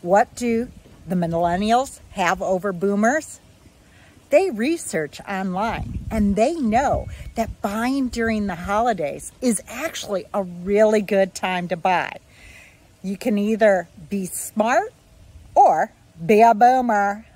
What do the millennials have over boomers? They research online and they know that buying during the holidays is actually a really good time to buy. You can either be smart or be a boomer.